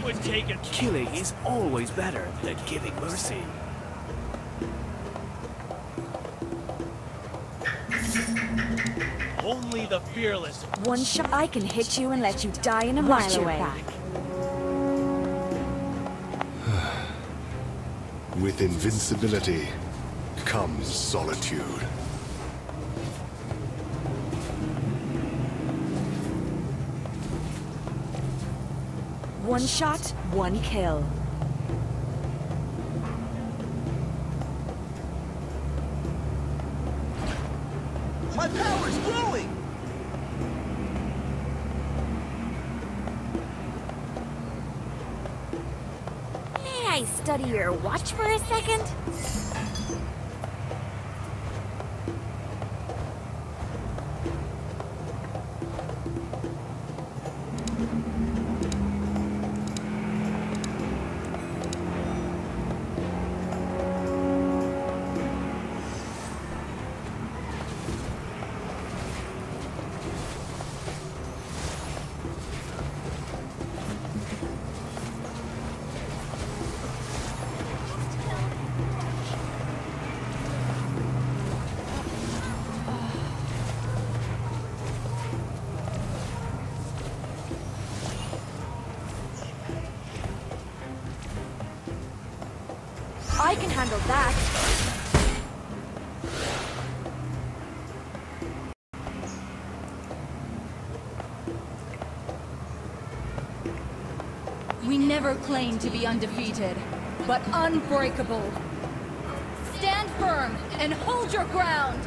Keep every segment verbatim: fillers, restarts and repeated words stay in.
would take it. Killing is always better than giving mercy. Only the fearless. One shot, I can hit you and let you die in a mile away. With invincibility comes solitude. One shot, one kill. My power's growing! May I study your watch for a second? I can handle that. We never claim to be undefeated, but unbreakable. Stand firm and hold your ground!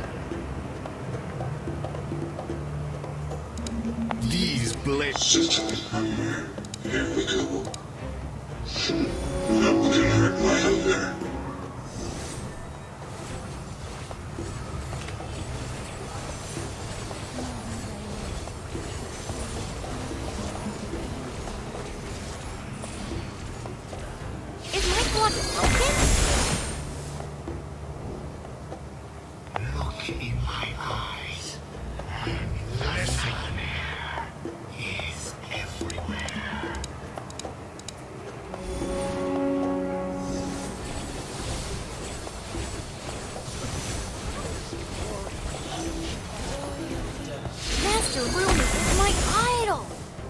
These blades. System hunger. Here we go. Nothing can hurt my hunger. Is my blood broken? Look in my eyes, and the nightmare is everywhere. Master Rumi is my idol!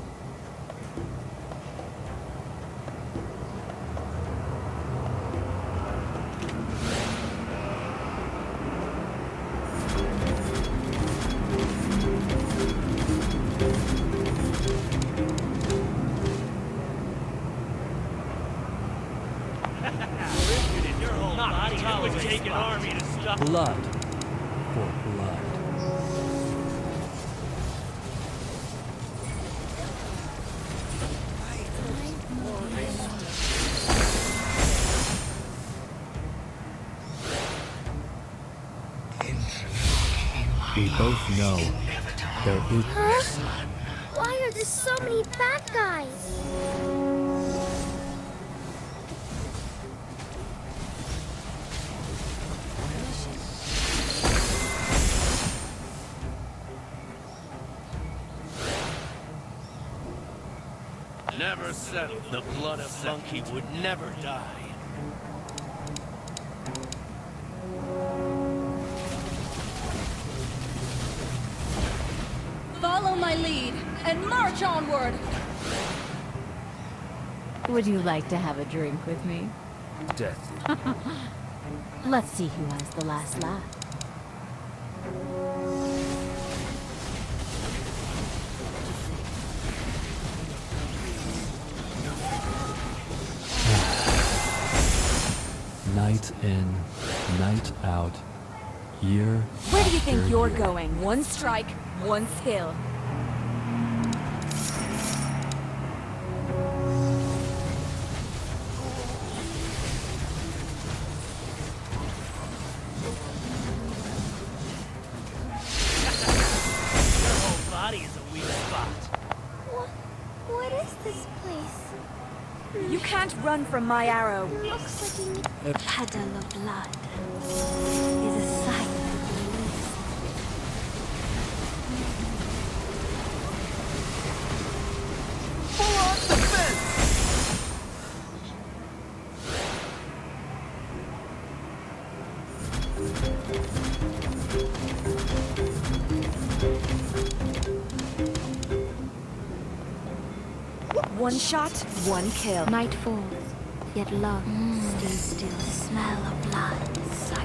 Your whole body it would take an army to stop. Blood for blood. We both know there is. Huh? Why are there so many bad guys? Never settle. The blood of monkey would never die. Follow my lead and march onward! Would you like to have a drink with me? Death. Let's see who has the last laugh. Night in, night out, year. Where do you think after you're year. going? One strike, one skill. Your whole body is a weak spot. What, what is this place? You can't run from my arrow. Looks like we need Uh, a puddle of blood. Is a sight for police. Full on defense! One shot, one kill. Night falls, yet love stays still. Smell of blood, sight.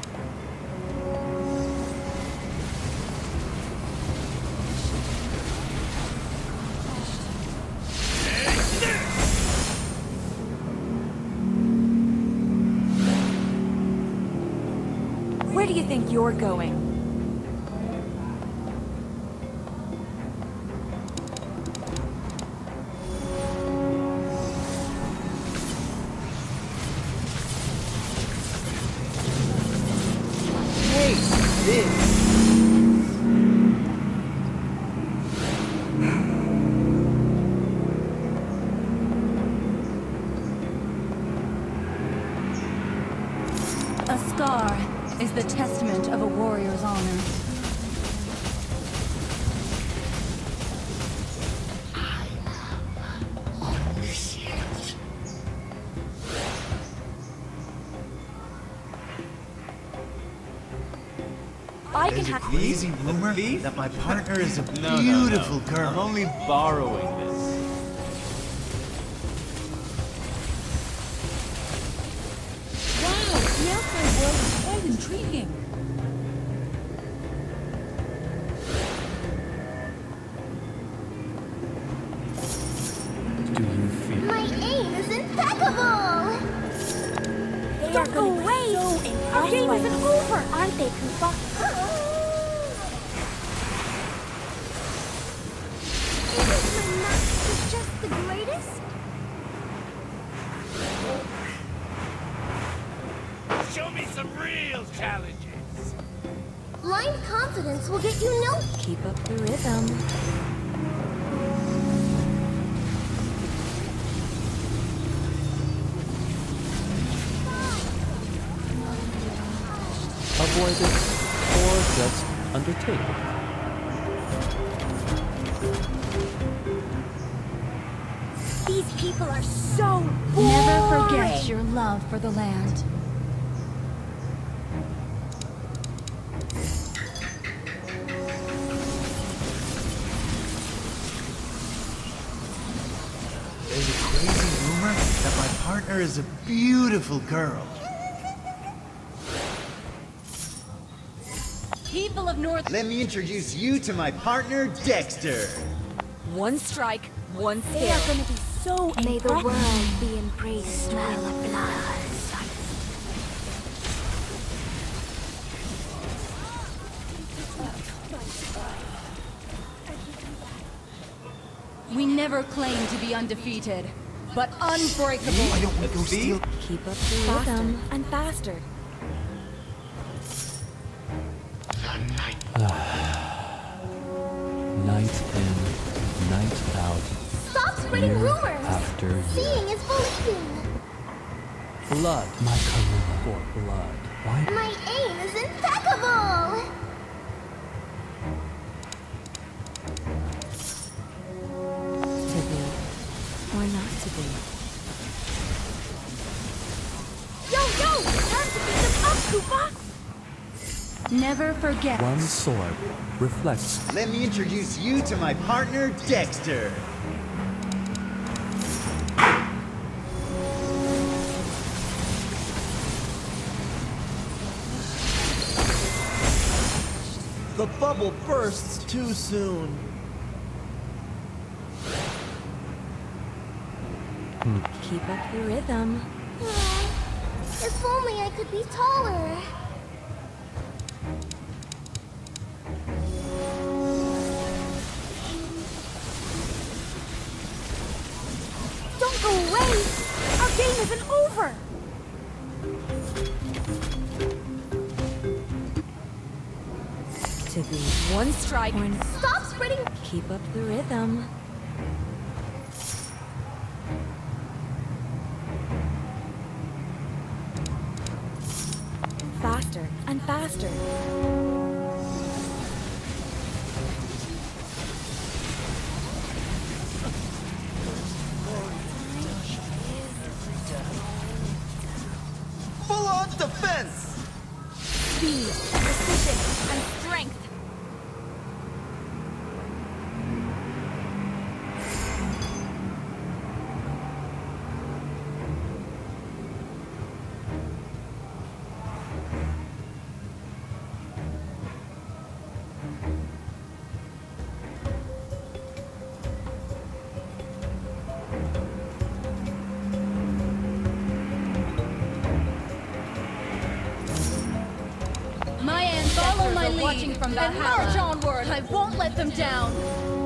Where do you think you're going? A scar is the testament of a warrior's honor. I can There's a have crazy rumor that my partner is a No, beautiful no, no. girl. I'm only borrowing this. Wow, the outside world is quite intriguing. Do you feel? My aim is impeccable! They are Go going away! so Our game impressive. isn't over, aren't they, Koopa? Isn't my master just the greatest? Show me some real challenges. Blind confidence will get you no... Keep up the rhythm. Avoid it or just undertake it. These people are so boring! Never forget your love for the land. There's a crazy rumor that my partner is a beautiful girl. People of North... Let me introduce you to my partner, Dexter. One strike, one They skill. are gonna be so May the world be embraced. Smell of blood. We never claimed to be undefeated, but unbreakable. I don't want to go steal. Keep up the rhythm and faster. Night in, night out, Stop spreading year rumors! after year. Seeing is believing! Blood, my Karuna for blood. Why? My aim is impeccable! To be or not to be. Yo, yo! Time to beat them up, Koopa! Never forget. One sword reflects. Let me introduce you to my partner, Dexter. The bubble bursts too soon. Keep up the rhythm. If only I could be taller. Don't go away! Our game isn't over! To be one strike or not. Stop spreading... Keep up the rhythm. Faster and faster. Full-on defense! Speed, precision, and strength. Follow my are lead watching from and march Valhalla. onward. I won't let them down.